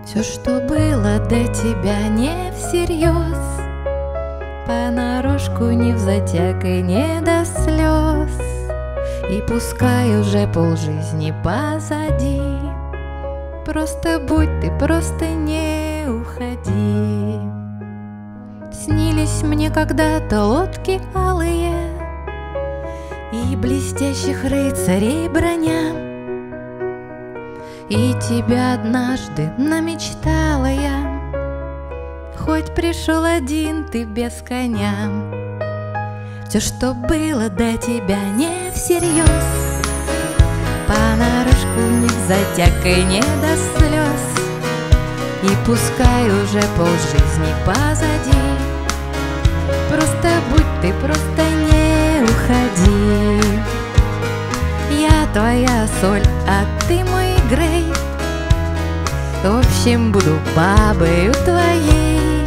Все, что было до тебя, не всерьез, понарошку, не взатяк и не до слез. И пускай уже полжизни позади, просто будь ты, просто не уходи. Снились мне когда-то лодки алые и блестящих рыцарей броня, и тебя однажды намечтала я, хоть пришел один ты без коня. Все, что было до тебя, не всерьез, понарошку, не взатяк и не до слез. И пускай уже полжизни позади, просто будь ты, просто не уходи. Я твоя соль, а ты мой грей, в общем, буду бабою твоей.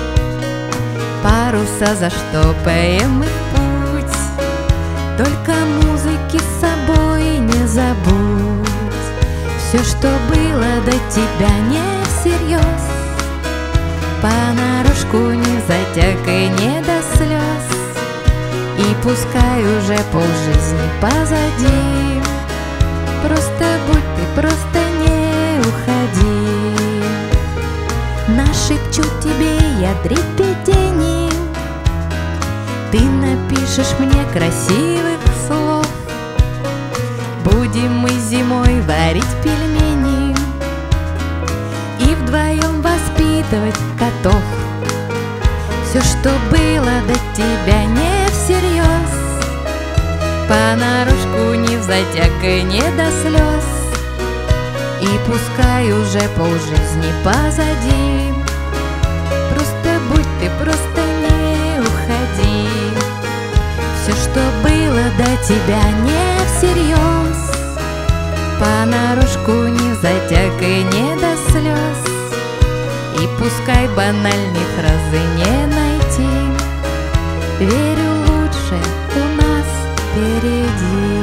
Паруса заштопаем мы в путь, только музыки с собой не забудь. Все, что было до тебя, не всерьез, понарошку, не взатяк и не до слез. И пускай уже полжизни позади, просто будь ты, просто не уходи. Нашепчу тебе я дребедени, ты напишешь мне красивых слов. Будем мы зимой варить пельмени и вдвоем воспитывать котов. Все, что было до тебя, не всерьез, понарошку, не взатяк и не до слез. И пускай уже полжизни позади, просто будь ты, просто не уходи. Все, что было до тебя, не всерьез, понарошку, не взатяк и не до слез. И пускай банальных фразы не найти, верю, лучше у нас впереди.